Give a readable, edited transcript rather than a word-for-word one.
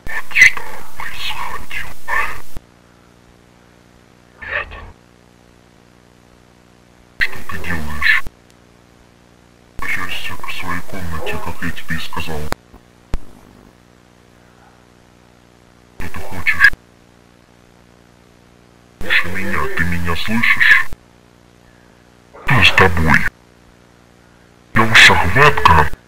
Вот что происходило. Нет. Что ты делаешь? Возвращайся к своей комнате, как я тебе и сказал. Что ты хочешь? Слушай меня, ты меня слышишь? Что с тобой? Я в ушах ватка.